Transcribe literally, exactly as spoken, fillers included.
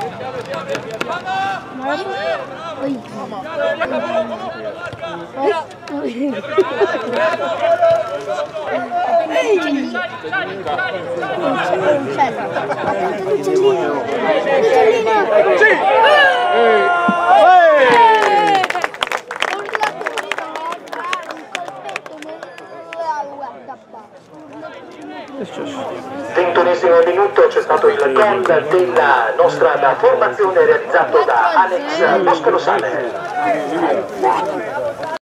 ventunesimo minuto, c'è stato il gol della nostra formazione realizzato da Alex Boscolosale.